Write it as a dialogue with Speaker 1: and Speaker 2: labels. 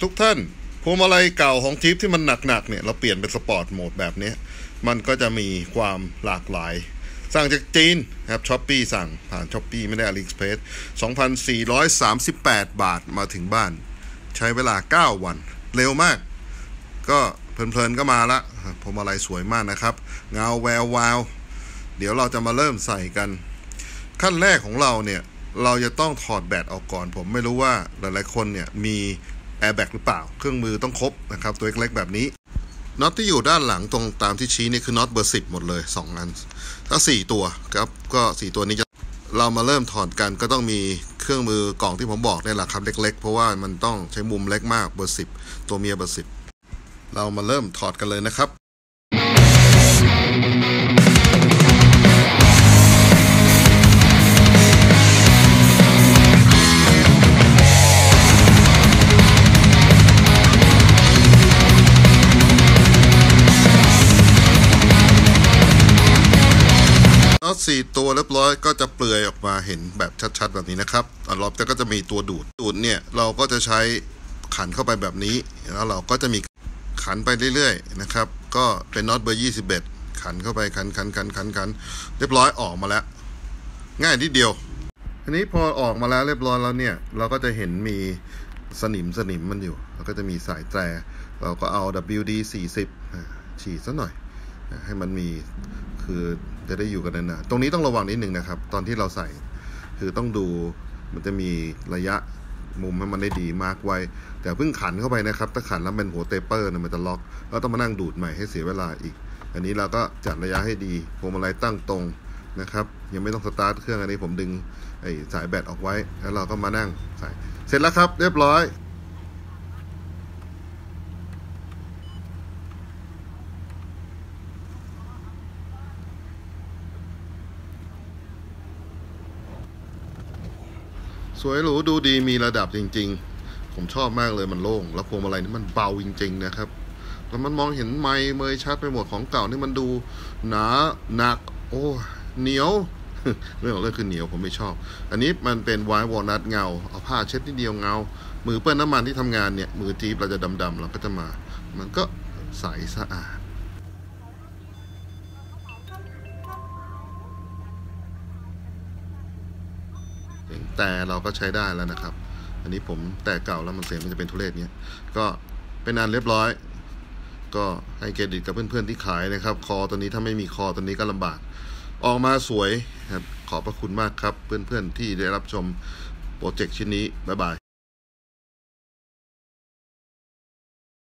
Speaker 1: ทุกท่านพวงมาลัยเก่าของจี๊ปที่มันหนักๆเนี่ยเราเปลี่ยนเป็นสปอร์ตโหมดแบบนี้มันก็จะมีความหลากหลายสั่งจากจีนครับช้อปปี้สั่งผ่านช้อปปี้ไม่ได้อาลีเอ็กซ์เพรส 2,438 บาทมาถึงบ้านใช้เวลา9วันเร็วมากก็เพลินๆก็มาละพวงมาลัยสวยมากนะครับเงาแวววาวเดี๋ยวเราจะมาเริ่มใส่กันขั้นแรกของเราเนี่ยเราจะต้องถอดแบตออกก่อนผมไม่รู้ว่าหลายๆคนเนี่ยมีแอร์แบ็กหรือเปล่าเครื่องมือต้องครบนะครับตัวเล็กๆแบบนี้น็อตที่อยู่ด้านหลังตรงตามที่ชี้นี่คือน็อตเบอร์10หมดเลย2อันถ้า4ตัวครับก็4ตัวนี้จะเรามาเริ่มถอดกันก็ต้องมีเครื่องมือกล่องที่ผมบอกนี่แหละครับเล็กๆเพราะว่ามันต้องใช้มุมเล็กมากเบอร์10ตัวเมียเบอร์10เรามาเริ่มถอดกันเลยนะครับน็อต4ตัวเรียบร้อยก็จะเปลือยออกมาเห็นแบบชัดๆแบบนี้นะครับรอบก็จะมีตัวดูดเนี่ยเราก็จะใช้ขันเข้าไปแบบนี้แล้วเราก็จะมีขันไปเรื่อยๆนะครับก็เป็นน็อตเบอร์21ขันเข้าไปขันเรียบร้อยออกมาแล้วง่ายนิดเดียวทีนี้พอออกมาแล้วเรียบร้อยแล้วเนี่ยเราก็จะเห็นมีสนิมมันอยู่แล้วก็จะมีสายแตรเราก็เอา WD 40ฉีดซะหน่อยให้มันมีคือจะได้อยู่กันนานๆตรงนี้ต้องระวังนิดนึงนะครับตอนที่เราใส่คือต้องดูมันจะมีระยะมุมให้มันได้ดีมาร์กไว้แต่เพิ่งขันเข้าไปนะครับถ้าขันแล้วเป็นหัวเตเปอร์มันจะล็อกแล้วต้องมานั่งดูดใหม่ให้เสียเวลาอีกอันนี้เราก็จัดระยะให้ดีพวงมาลัยตั้งตรงนะครับยังไม่ต้องสตาร์ทเครื่องอันนี้ผมดึงไอ้สายแบตออกไว้แล้วเราก็มานั่งใส่เสร็จแล้วครับเรียบร้อยสวยหรูดูดีมีระดับจริงๆผมชอบมากเลยมันโล่งแล้วพวงมาลัยนี่มันเบาจริงๆนะครับแล้วมันมองเห็นไมค์เมยชัดไปหมดของเก่านี่มันดูหนาหนักโอ้เหนียวเรื่องของเรื่องคือเหนียวผมไม่ชอบอันนี้มันเป็นไวท์วอลนัทเงาเอาผ้าเช็ดนิดเดียวเงามือเปื้อนน้ำมันที่ทำงานเนี่ยมือจี๊บเราจะดำๆเราก็จะมามันก็ใสสะอาดแต่เราก็ใช้ได้แล้วนะครับอันนี้ผมแต่เก่าแล้วมันเสียงมันจะเป็นทุเรศเนี้ยก็เป็นอันเรียบร้อยก็ให้เครดิตกับเพื่อนๆที่ขายนะครับคอตัวนี้ถ้าไม่มีคอตัวนี้ก็ลำบากออกมาสวยครับขอบพระคุณมากครับเพื่อนๆที่ได้รับชมโปรเจกต์ชิ้นนี้บ๊ายบาย